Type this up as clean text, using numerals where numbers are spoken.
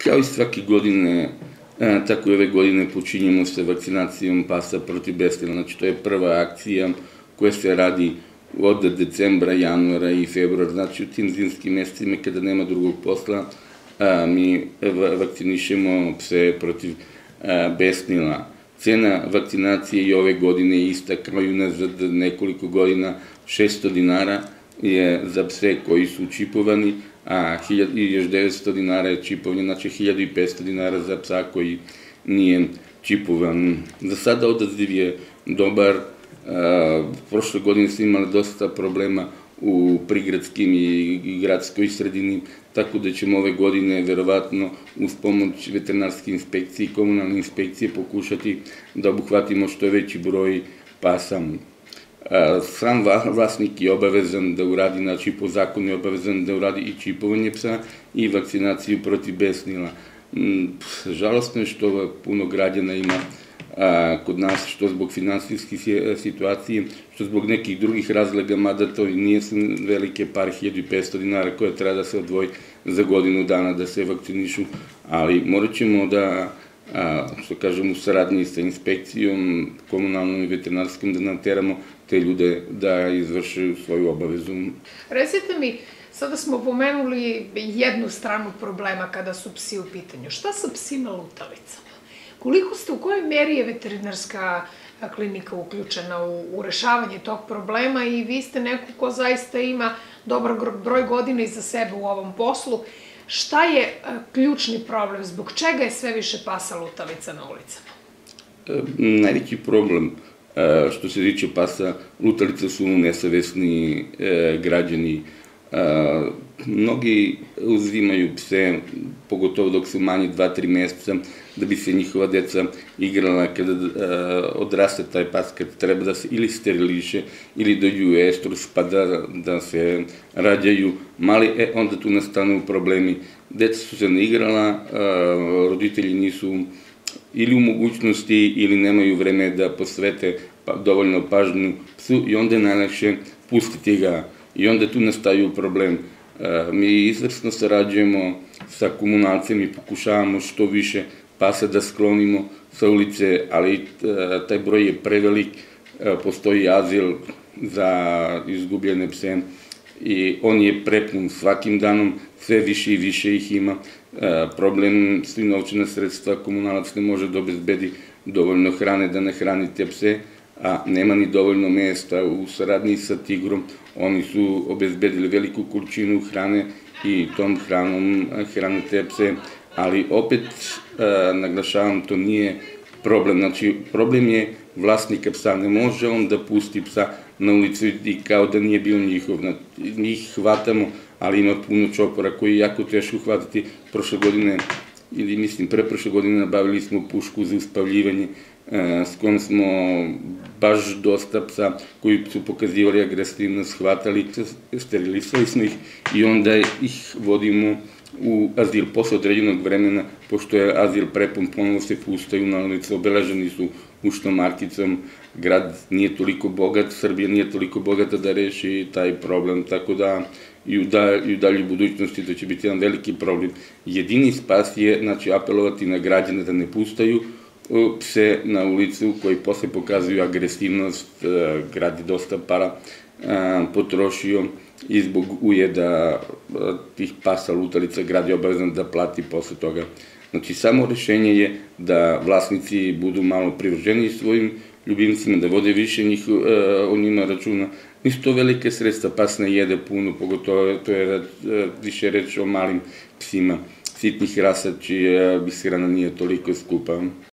Kao i svake godine, tako i ove godine počinjemo sa vakcinacijom pasa protiv besnila. Znači, to je prva akcija koja se radi od decembra, januara i februara. Znači, u tim zimskim mesecima kada nema drugog posla, mi vakcinišemo pse protiv besnila. Cena vakcinacije i ove godine je ista kao i unazad nekoliko godina, 600 dinara je za pse koji su čipovani, a još 900 dinara je čipovanje, znači 1500 dinara za psa koji nije čipovan. Za sada odaziv je dobar, prošle godine smo imali dosta problema u prigradskim i gradskoj sredini, tako da ćemo ove godine verovatno uz pomoć veterinarske inspekcije i komunalne inspekcije pokušati da obuhvatimo što je veći broj pasa. Sam vlasnik je obavezan da uradi, znači po zakonu je obavezan da uradi i čipovanje psa i vakcinaciju protiv besnila. Žalostno je što puno građana ima kod nas, što zbog finansijske situacije, što zbog nekih drugih razloga, mada to nije velike par 1500 dinara koje treba da se odvoji za godinu dana da se vakcinišu, ali morat ćemo da, što kažem, u saradnji sa inspekcijom, komunalnom i veterinarskom, da nateramo te ljude da izvrše svoju obavezu. Recite mi, sada smo pomenuli jednu stranu problema kada su psi u pitanju. Šta sa psima lutalicama? U kojoj meri je veterinarska klinika uključena u rešavanje tog problema i vi ste neko ko zaista ima dobar broj godina iza sebe u ovom poslu. Šta je ključni problem? Zbog čega je sve više pasa lutalica na ulicama? Najveći problem što se tiče pasa lutalica su nesavesni građani. Mnogi uzimaju pse, pogotovo dok su manji 2-3 meseca, da bi se njihova deca igrala kada odraste taj pas, kad treba da se ili steriliše ili dođu u estrus pa da se rađaju mali, onda tu nastanu problemi. Deca su se naigrala, roditelji nisu ili u mogućnosti ili nemaju vreme da posvete dovoljno pažnju psu i onda je najlakše pustiti ga. I onda tu nastaju problem. Mi izvrsno sarađujemo sa komunalcem i pokušavamo što više pasa da sklonimo sa ulice, ali taj broj je prevelik, postoji azil za izgubljene pse i on je prepun svakim danom, sve više i više ih ima. Problem su i novčana sredstva, komunalac ne može da obezbedi dovoljno hrane da nahrani te pse, a nema ni dovoljno mesta. U saradnji sa Tigrom oni su obezbedili veliku količinu hrane i tom hranom hrane te pse, ali opet naglašavam, to nije problem. Znači, problem je vlasnika psa. Ne može on da pusti psa na ulicu i kao da nije bio njihov. Njih hvatamo, ali ima puno čopora koji je jako teško hvatati. Prošle godine, ili mislim preprošle godine, nabavili smo pušku za uspavljivanje s kojom smo baš dosta psa koji su pokazivali agresivnost, hvatali, sterilisali smo ih i onda ih vodimo u azil. Posle određenog vremena, pošto je azil prepun, ponovo se puštaju na ulicu, obeleženi su ušnom markicom. Grad nije toliko bogat, Srbija nije toliko bogata da reši taj problem, tako da i u daljoj budućnosti to će biti jedan veliki problem. Jedini spas je, znači, apelovati na građane da ne puštaju pse na ulicu koji posle pokazuju agresivnost. Grad je dosta para potrošio i zbog ujeda tih pasa lutalica grad je obavezan da plati posle toga. Znači, samo rešenje je da vlasnici budu malo privrženi svojim ljubimcima, da vode više o njima računa. Nisu to velike sredstva, pas ne jede puno, pogotovo to je više reč o malim psima, sitnih rasa čija ishrana nije toliko skupa.